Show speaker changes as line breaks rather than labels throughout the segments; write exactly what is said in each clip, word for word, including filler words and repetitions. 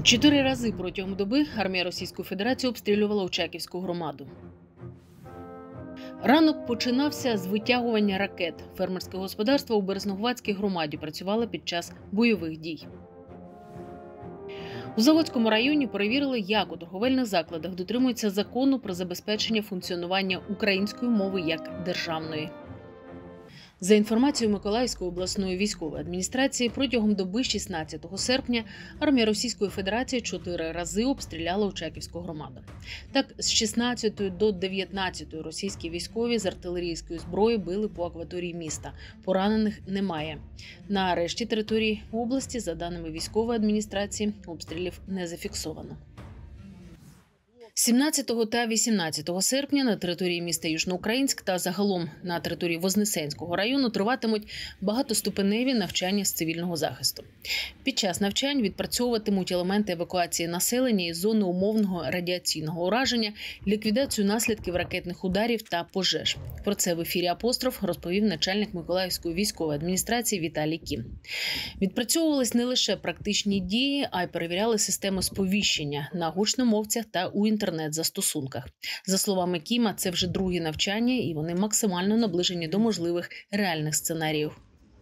Чотири рази протягом доби армія Російської Федерації обстрілювала Очаківську громаду. Ранок починався з витягування ракет. Фермерське господарство у Березноградській громаді працювало під час бойових дій. У Заводському районі перевірили, як у торговельних закладах дотримуються закону про забезпечення функціонування української мови як державної. За інформацією Миколаївської обласної військової адміністрації, протягом доби шістнадцятого серпня армія Російської Федерації чотири рази обстріляла Очаківську громаду. Так, з шістнадцятої до дев'ятнадцятої російські військові з артилерійської зброї били по акваторії міста. Поранених немає. На решті території області, за даними військової адміністрації, обстрілів не зафіксовано. сімнадцятого та вісімнадцятого серпня на території міста Южноукраїнськ та загалом на території Вознесенського району триватимуть багатоступеневі навчання з цивільного захисту. Під час навчань відпрацьовуватимуть елементи евакуації населення із зони умовного радіаційного ураження, ліквідацію наслідків ракетних ударів та пожеж. Про це в ефірі «Апостроф» розповів начальник Миколаївської військової адміністрації Віталій Кім. Відпрацьовувались не лише практичні дії, а й перевіряли систему сповіщення на гучномовцях та у інтернет-застосунках. За словами Кіма, це вже другі навчання, і вони максимально наближені до можливих реальних сценаріїв.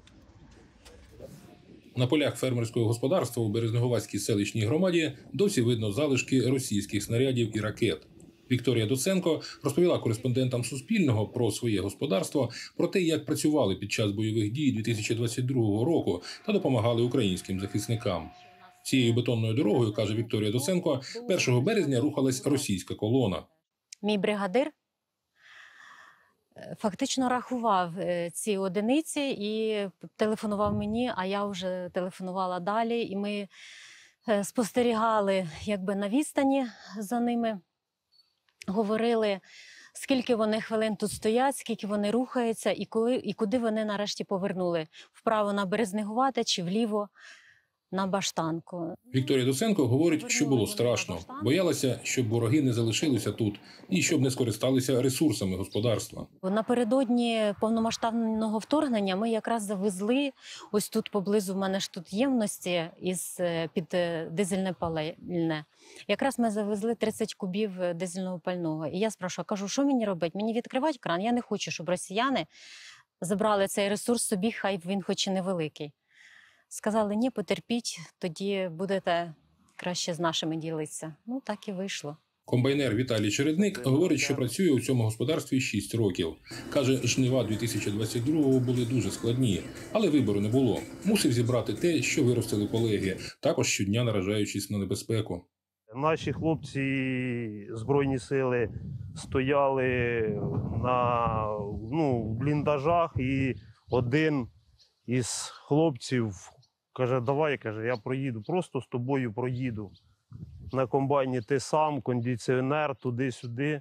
На полях фермерського господарства у Березноградській селищній громаді досі видно залишки російських снарядів і ракет. Вікторія Доценко розповіла кореспондентам Суспільного про своє господарство, про те, як працювали під час бойових дій дві тисячі двадцять другого року та допомагали українським захисникам. Цією бетонною дорогою, каже Вікторія Доценко, першого березня рухалась російська колона.
Мій бригадир фактично рахував ці одиниці і телефонував мені, а я вже телефонувала далі. І ми спостерігали якби на відстані за ними, говорили, скільки вони хвилин тут стоять, скільки вони рухаються і, коли, і куди вони нарешті повернули. Вправо на Березнегувате чи вліво на Баштанку.
Вікторія Доценко говорить, що було страшно. Боялася, щоб вороги не залишилися тут і щоб не скористалися ресурсами господарства.
Напередодні повномасштабного вторгнення ми якраз завезли, ось тут поблизу в мене ж тут ємності із, під дизельне пальне. Якраз ми завезли тридцять кубів дизельного пального. І я спрашиваю, кажу, що мені робити? Мені відкривати кран? Я не хочу, щоб росіяни забрали цей ресурс собі, хай він хоч і невеликий. Сказали, ні, потерпіть, тоді будете краще з нашими ділитися. Ну, так і вийшло.
Комбайнер Віталій Чередник говорить, що працює у цьому господарстві шість років. Каже, жнива дві тисячі двадцять другого були дуже складні, але вибору не було. Мусив зібрати те, що виростили колеги, також щодня наражаючись на небезпеку.
Наші хлопці, Збройні сили, стояли на ну, бліндажах, і один із хлопців каже, давай, каже, я проїду, просто з тобою проїду. На комбайні ти сам, кондиціонер, туди-сюди.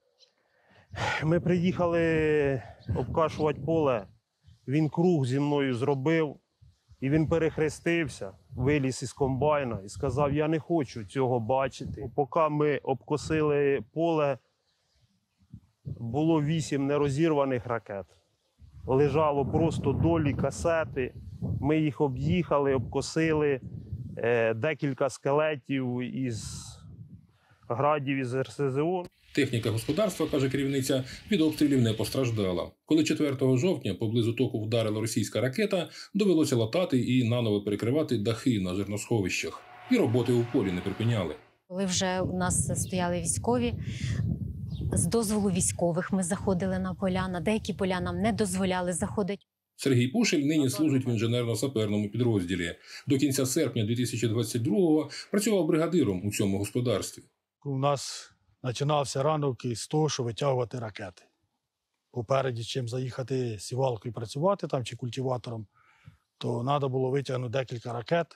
Ми приїхали обкашувати поле, він круг зі мною зробив, і він перехрестився, виліз із комбайна і сказав, я не хочу цього бачити. Поки ми обкосили поле, було вісім нерозірваних ракет. Лежало просто долі касети, ми їх об'їхали, обкосили, е, декілька скелетів із градів із ер ес зе о.
Техніка господарства, каже керівниця, від обстрілів не постраждала. Коли четвертого жовтня поблизу току вдарила російська ракета, довелося латати і наново перекривати дахи на зерносховищах. І роботи у полі не припиняли.
Коли вже у нас стояли військові, з дозволу військових ми заходили на поля, на деякі поля нам не дозволяли заходити.
Сергій Пушель нині служить в інженерно-саперному підрозділі. До кінця серпня дві тисячі двадцять другого працював бригадиром у цьому господарстві.
У нас починався ранок із того, що витягувати ракети. Попереді, чим заїхати сівалкою працювати там чи культиватором, то треба було витягнути декілька ракет,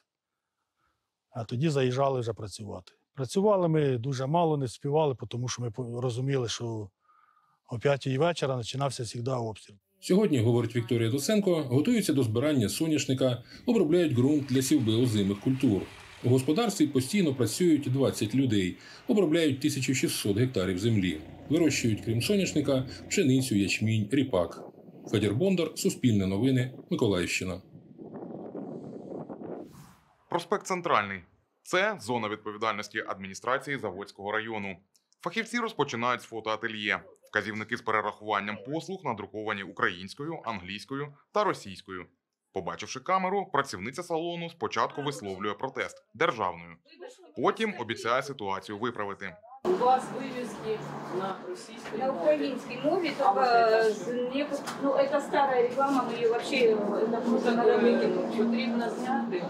а тоді заїжджали вже працювати. Працювали ми дуже мало, не співали, тому що ми розуміли, що о п'ятій вечора починався завжди обстріл.
Сьогодні, говорить Вікторія Доценко, готуються до збирання соняшника, обробляють ґрунт для сівби озимих культур. У господарстві постійно працюють двадцять людей, обробляють тисячу шістсот гектарів землі. Вирощують, крім соняшника, пшеницю, ячмінь, ріпак. Федір Бондар, Суспільне новини, Миколаївщина.
Проспект Центральний. Це зона відповідальності адміністрації Заводського району. Фахівці розпочинають з фотоательє. Вказівники з перерахуванням послуг надруковані українською, англійською та російською. Побачивши камеру, працівниця салону спочатку висловлює протест державною. Потім обіцяє ситуацію виправити.
У вас вивіски на російській
На
мові.
украинской мове,
А вот это
только
что?
не- ну это старая реклама, мы ее вообще это просто надо выкинуть.
Потрібно зняти.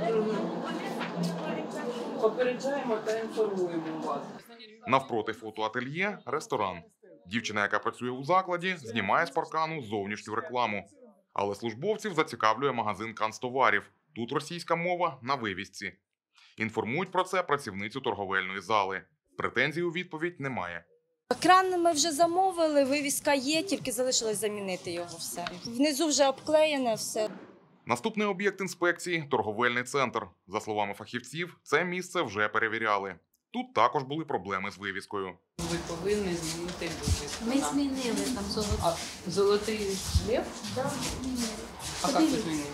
Попереджаємо та інформуємо вас.
Навпроти фотоательє – ресторан. Дівчина, яка працює у закладі, знімає з паркану зовнішню рекламу. Але службовців зацікавлює магазин канцтоварів. Тут російська мова на вивісці. Інформують про це працівницю торговельної зали. Претензій у відповідь немає.
Кран ми вже замовили, вивіска є, тільки залишилось замінити його все. Внизу вже обклеєне все.
Наступний об'єкт інспекції – торговельний центр. За словами фахівців, це місце вже перевіряли. Тут також були проблеми з вивіскою.
Ви повинні змінити вивіску.
Ми змінили там золотий.
А золотий лев?
Да.
А як ви змінили?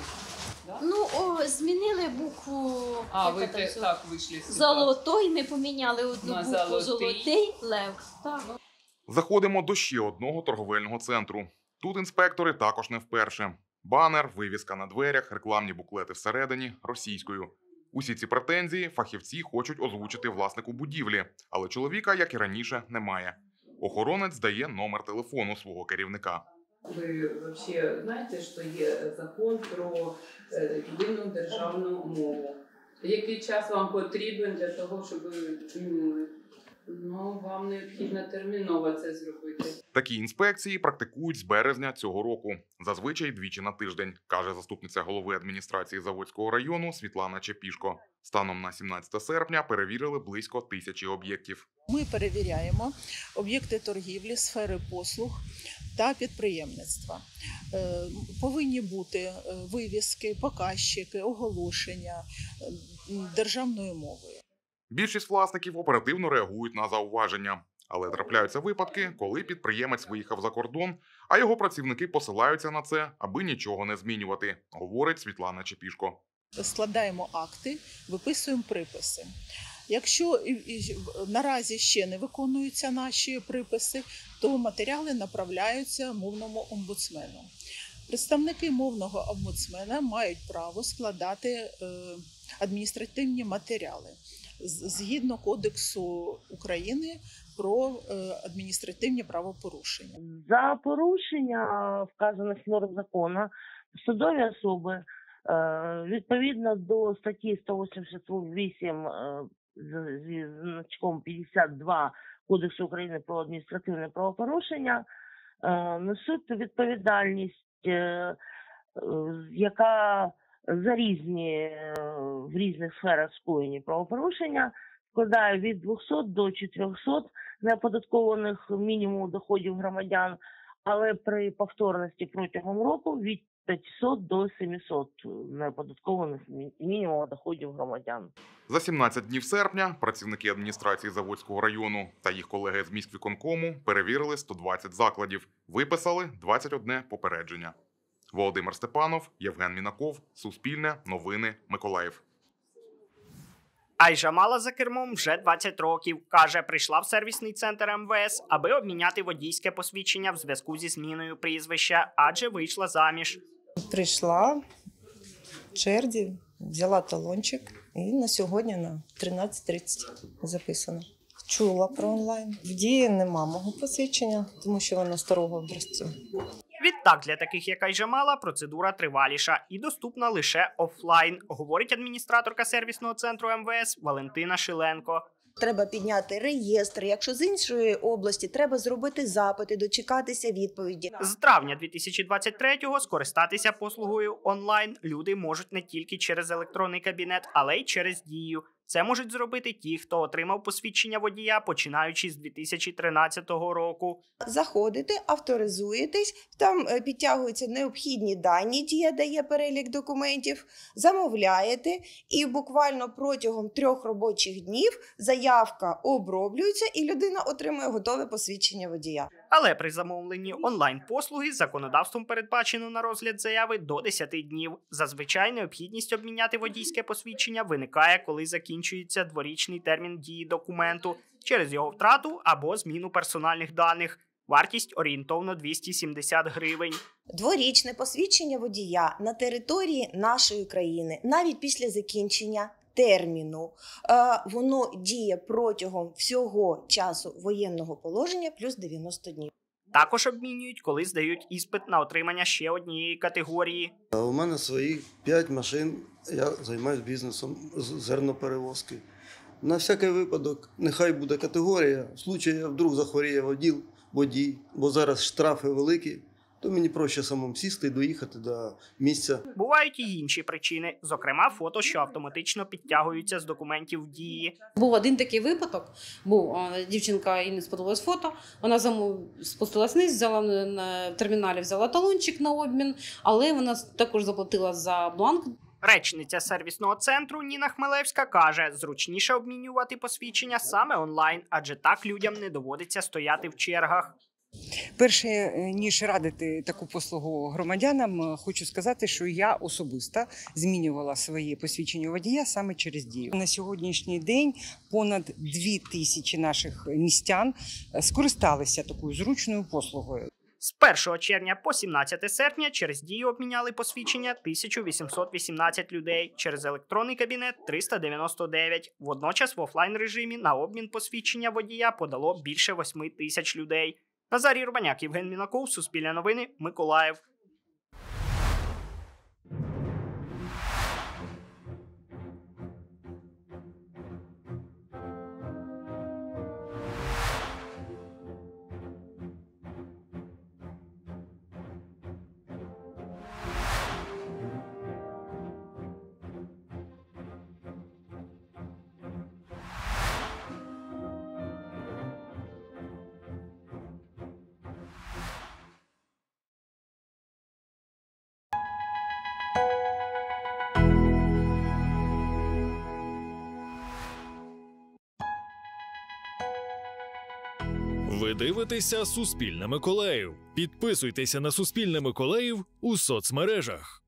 Ну, о, змінили букву.
А,
як
ви
там,
те-
зо-
так вийшли з
Золотой, ми поміняли одну
На
букву.
золотий.
Золотий лев. Так.
Заходимо до ще одного торговельного центру. Тут інспектори також не вперше. Банер, вивіска на дверях, рекламні буклети всередині – російською. Усі ці претензії фахівці хочуть озвучити власнику будівлі, але чоловіка, як і раніше, немає. Охоронець дає номер телефону свого керівника.
Ви взагалі знаєте, що є закон про е, єдину державну мову? Який час вам потрібен для того, щоб ви змінили? Ну, вам необхідно терміново це зробити.
Такі інспекції практикують з березня цього року. Зазвичай двічі на тиждень, каже заступниця голови адміністрації Заводського району Світлана Чепішко. Станом на сімнадцяте серпня перевірили близько тисячі об'єктів.
Ми перевіряємо об'єкти торгівлі, сфери послуг та підприємництва. Е, Повинні бути е, вивіски, показчики, оголошення е, державною мовою.
Більшість власників оперативно реагують на зауваження. Але трапляються випадки, коли підприємець виїхав за кордон, а його працівники посилаються на це, аби нічого не змінювати, говорить Світлана Чепішко.
Складаємо акти, виписуємо приписи. Якщо і- і наразі ще не виконуються наші приписи, то матеріали направляються мовному омбудсмену. Представники мовного омбудсмена мають право складати е, адміністративні матеріали з- згідно Кодексу України про е, адміністративні правопорушення.
За порушення вказаних норм закону судові особи е, відповідно до статті сто вісімдесят вісім е, з- зі значком п'ятдесят два Кодексу України про адміністративне правопорушення е, несуть відповідальність, е, е, яка за різні е, в різних сферах скоєні правопорушення складає від двохсот до чотирьохсот неоподаткованих мінімуму доходів громадян, але при повторності протягом року від п'ятисот до семисот неоподаткованих мі- мінімуму доходів громадян.
За сімнадцять днів серпня працівники адміністрації Заводського району та їх колеги з міськвиконкому перевірили сто двадцять закладів, виписали двадцять одне попередження. Володимир Степанов, Євген Мінаков, Суспільне, Новини, Миколаїв.
Айжа Мала за кермом вже двадцять років. Каже, прийшла в сервісний центр ем ве ес, аби обміняти водійське посвідчення в зв'язку зі зміною прізвища, адже вийшла заміж.
Прийшла в черзі, взяла талончик і на сьогодні на тринадцять тридцять записано. Чула про онлайн. В дії нема мого посвідчення, тому що воно старого образцю.
Відтак, для таких, як Айжа Мала, процедура триваліша і доступна лише офлайн, говорить адміністраторка сервісного центру ем ве ес Валентина Шиленко.
Треба підняти реєстр. Якщо з іншої області, треба зробити запити, дочекатися відповіді.
З травня дві тисячі двадцять третього скористатися послугою онлайн люди можуть не тільки через електронний кабінет, але й через Дію. Це можуть зробити ті, хто отримав посвідчення водія, починаючи з дві тисячі тринадцятого року.
Заходите, авторизуєтесь, там е, підтягуються необхідні дані, Дія дає перелік документів, замовляєте і буквально протягом трьох робочих днів заявка оброблюється і людина отримує готове посвідчення водія.
Але при замовленні онлайн-послуги законодавством передбачено на розгляд заяви до десяти днів. Зазвичай необхідність обміняти водійське посвідчення виникає, коли закінчується дворічний термін дії документу через його втрату або зміну персональних даних. Вартість орієнтовно двісті сімдесят гривень.
Дворічне посвідчення водія на території нашої країни, навіть після закінчення терміну, воно діє протягом всього часу воєнного положення плюс дев'яносто днів.
Також обмінюють, коли здають іспит на отримання ще однієї категорії.
У мене свої п'ять машин, я займаюся бізнесом з зерноперевозки. На всякий випадок, нехай буде категорія, в случаї, вдруг захворіє водій, водій, бо зараз штрафи великі, то мені проще самому сісти і доїхати до місця.
Бувають і інші причини, зокрема фото, що автоматично підтягуються з документів дії.
Був один такий випадок, був дівчинка, їй не сподобалось фото, вона спустилась вниз, взяла на терміналі, взяла талончик на обмін, але вона також заплатила за бланк.
Речниця сервісного центру Ніна Хмелевська каже, зручніше обмінювати посвідчення саме онлайн, адже так людям не доводиться стояти в чергах.
Перше, ніж радити таку послугу громадянам, хочу сказати, що я особисто змінювала своє посвідчення водія саме через Дію. На сьогоднішній день понад дві тисячі наших містян скористалися такою зручною послугою.
З першого червня по сімнадцяте серпня через Дію обміняли посвідчення тисяча вісімсот вісімнадцять людей, через електронний кабінет – триста дев'яносто дев'ять. Водночас в офлайн-режимі на обмін посвідчення водія подало більше восьми тисяч людей. Назарій Рубаняк, Євген Мінаков, Суспільне новини, Миколаїв.
Ви дивитеся Суспільне Миколаїв. Підписуйтеся на Суспільне Миколаїв у соцмережах.